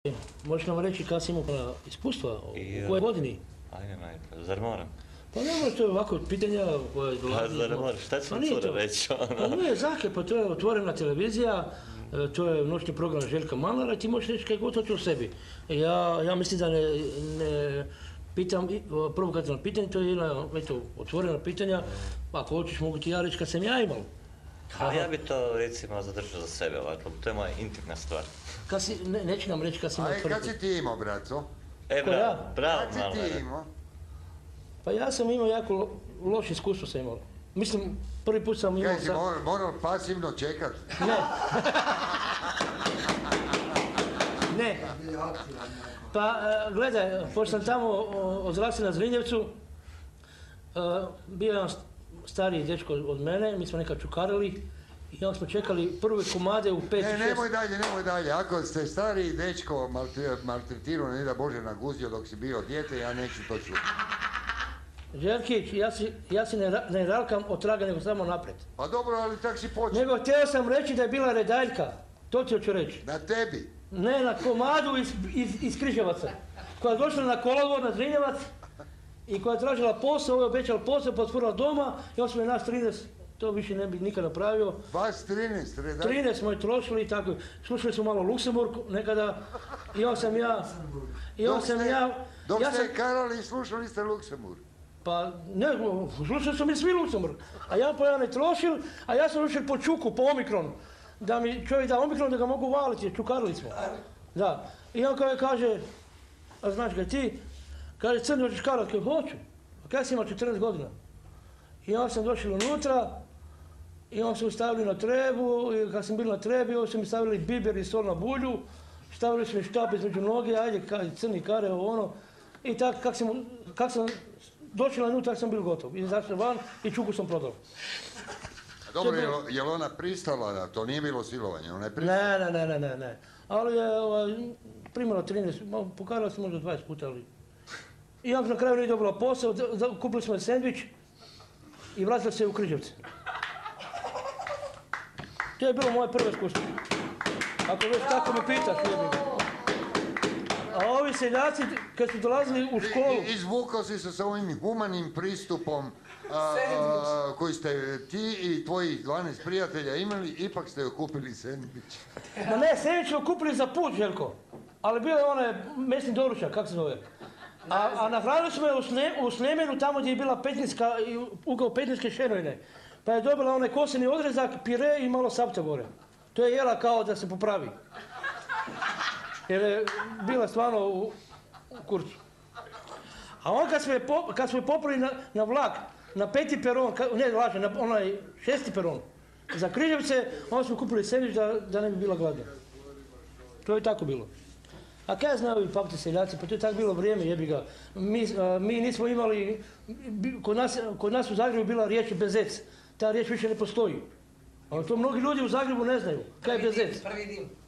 Možeš nam reći kada si imao iskustva, u kojoj godini? Ajde, zar moram? Pa ne možeš, to je ovako pitanja koje dolazi... Pa zar moraš, šta ću mi cura reći? Pa nije Zake, pa to je otvorena televizija, to je noćni program Željka Malnara i ti možeš reći kaj god hoće o sebi. Ja mislim da ne pitam provokativno pitanje, to je jedna otvorena pitanja, ako hoćeš mogu ti ja reći kad sam ja imao. A ja bi to recimo zadržao za sebe ovako, to je moja intimna stvar. Neće nam reći kad si imao tvrtku. Kad si ti imao, braco? Bravo, kad si ti imao? Pa ja sam imao jako loše iskustvo sam imao. Mislim, prvi put sam imao... Kaj si morao pasivno čekat? Ne. Ne. Pa gledaj, pošto sam tamo odrastao na Zrinjevcu, bio je jedan stariji dečko od mene, mi smo nekad čukarili i onda smo čekali prve komade u 5 i 6. Nemoj dalje. Ako ste stariji dečko maltretirao, ne da Bože naguzio dok si bio dijete, ja neću to čuti. Željkić, ja si ne ralkam od traga, nego samo napred. Pa dobro, ali tak si počeo. Nego htio sam reći da je bila redaljka, to ti hoću reći. Na tebi? Ne, na komadu iz Križevaca, koja je došla na kolodvor, na Zrinjevac, i koja je tražila posao, ovo je obećala posao, pa otvorila doma i on smo je nas 13, to više ne bi nikad napravio. Vas 13, redaj? 13 smo je trošili i tako. Slušali smo malo Luksemburg nekada i on sam ja... Dok ste karali, slušali ste Luksemburg? Pa ne, slušali smo mi svi Luksemburg. A ja po ne trošil, a ja sam ušel po čuku, po omikronu. Da mi čovjek da omikron da ga mogu valiti, čukarili smo. Da. I on kaže, a znaš ga ti, kaže, Crni, hoćeš karat? Kaj hoću. A kaj si imao 14 godina? I onda sam došao unutra i onda su mi stavili na trebu i kad sam bil na trebi, onda su mi stavili biber i sol na bulju, stavili su mi štap između noge, ajde, crni kare, ono. I tako, kak sam došao unutra, sam bil gotov. Izašao van i čuku sam prodao. Dobro, je li ona pristala da to nije bilo silovanje? Ona je pristala? Ne. Ali je primala 13, pokarala sam možda 20 puta, ali... I onda na kraju nije dobila posao, kupili smo sendvič i vratili se u Križevce. To je bilo moje prvo iskustvo. Ako već tako me pitaš, jebi. A ovi seljaci, kad su dolazili u školu... Izvukao si se sa ovim humanim pristupom koji ste ti i tvojih 12 prijatelja imali, ipak ste joj kupili sendvič. Ma ne, sendvič smo kupili za put, Željko. Ali bio je onaj mesni doručak, kako se zove. A nahranili smo je u Sljemenu, tamo gdje je bila petninska, ugao petninske šenojne. Pa je dobila onaj koseni odrezak, pire i malo sapta gore. To je jela kao da se popravi. Jer je bila stvarno u kurcu. A on kad smo je popravili na vlak, na 5. peron, ne lažem, na onaj 6. peron, za Križevce, onda smo kupili sendvič da ne bi bila gladna. To je tako bilo. A kaj znaju ovi papti seljaci, pa to je tako bilo vrijeme, jebi ga. Mi nismo imali, kod nas u Zagrebu bila riječ bezec. Ta riječ više ne postoji. Ali to mnogi ljudi u Zagrebu ne znaju. Kaj je bezec? Prvi dim.